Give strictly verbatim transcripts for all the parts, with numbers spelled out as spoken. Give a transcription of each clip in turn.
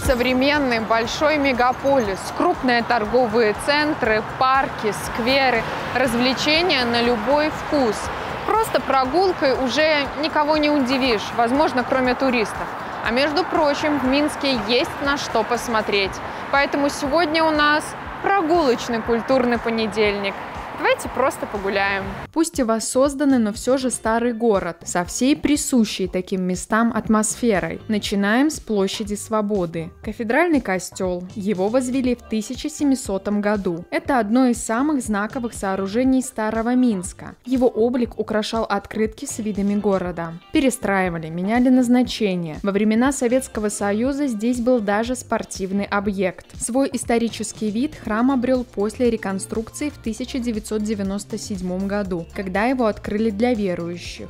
Современный большой мегаполис, крупные торговые центры, парки, скверы, развлечения на любой вкус. Просто прогулкой уже никого не удивишь, возможно, кроме туристов. А между прочим, в Минске есть на что посмотреть. Поэтому сегодня у нас прогулочный культурный понедельник. Давайте просто погуляем. Пусть и воссозданный, но все же старый город, со всей присущей таким местам атмосферой. Начинаем с площади Свободы. Кафедральный костел. Его возвели в тысяча семисотом году. Это одно из самых знаковых сооружений Старого Минска. Его облик украшал открытки с видами города. Перестраивали, меняли назначение. Во времена Советского Союза здесь был даже спортивный объект. Свой исторический вид храм обрел после реконструкции в тысяча девятьсот девяносто седьмом году, когда его открыли для верующих.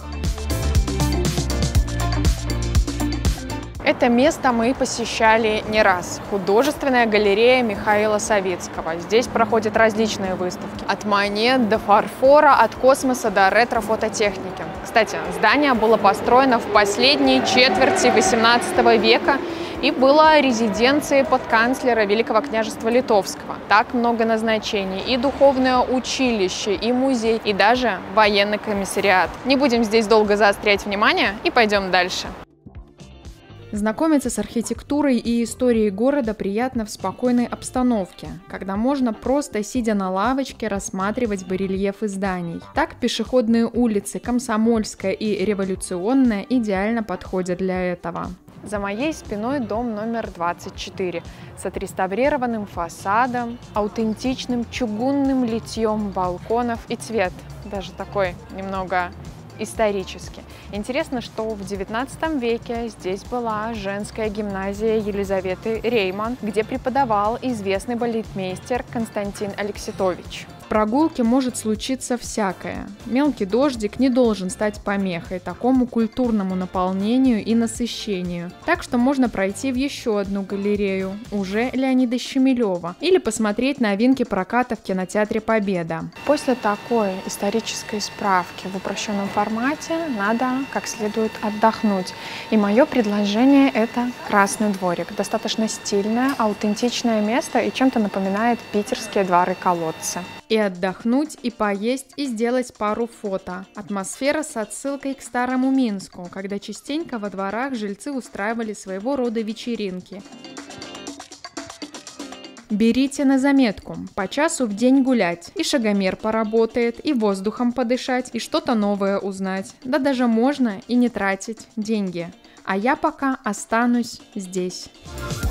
Это место мы посещали не раз. Художественная галерея Михаила Савицкого. Здесь проходят различные выставки. От монет до фарфора, от космоса до ретро-фототехники. Кстати, здание было построено в последней четверти восемнадцатого века и было резиденцией подканцлера Великого княжества Литовского. Так много назначений. И духовное училище, и музей, и даже военный комиссариат. Не будем здесь долго заострять внимание и пойдем дальше. Знакомиться с архитектурой и историей города приятно в спокойной обстановке, когда можно просто, сидя на лавочке, рассматривать барельефы зданий. Так пешеходные улицы Комсомольская и Революционная идеально подходят для этого. За моей спиной дом номер двадцать четыре с отреставрированным фасадом, аутентичным чугунным литьем балконов и цвет даже такой немного исторически. Интересно, что в девятнадцатом веке здесь была женская гимназия Елизаветы Рейман, где преподавал известный балетмейстер Константин Алекситович. В прогулке может случиться всякое. Мелкий дождик не должен стать помехой такому культурному наполнению и насыщению. Так что можно пройти в еще одну галерею, уже Леонида Щемилева, или посмотреть новинки проката в кинотеатре «Победа». После такой исторической справки в упрощенном формате надо как следует отдохнуть. И мое предложение – это Красный дворик. Достаточно стильное, аутентичное место и чем-то напоминает питерские дворы-колодцы. И отдохнуть, и поесть, и сделать пару фото. Атмосфера с отсылкой к Старому Минску, когда частенько во дворах жильцы устраивали своего рода вечеринки. Берите на заметку, по часу в день гулять, и шагомер поработает, и воздухом подышать, и что-то новое узнать. Да даже можно и не тратить деньги. А я пока останусь здесь.